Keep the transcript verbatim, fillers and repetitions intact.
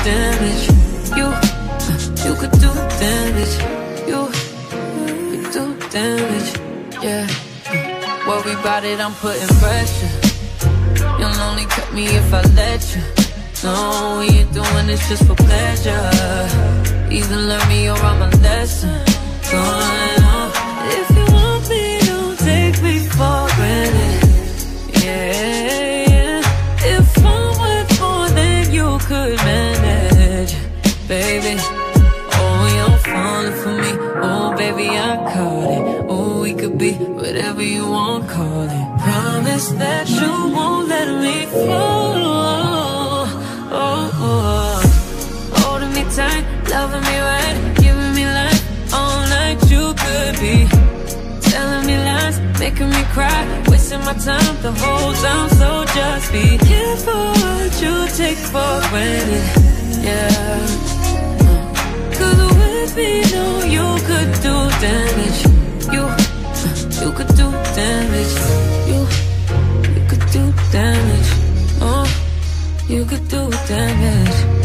damage. You, you could do damage. You, you could do damage. Yeah. Worry about it, I'm putting pressure. You'll only cut me if I let you. No, we ain't doing this just for pleasure. Either learn me or I'm a lesson. Going on. If you want me, don't take me for granted. Yeah, yeah. If I'm worth more than you could manage, baby. Oh, you're falling for me. Oh, baby, I caught it. Oh, we could be whatever you want, call it. Promise that you won't let me fall. Oh, oh. Holding me tight, loving me right, giving me life all night. You could be telling me lies, making me cry, wasting my time the whole time. So just be careful what you take for granted. Yeah. Cause with me, no, you could do damage. You, you could do damage. You, you could do damage. Oh, you could do damage.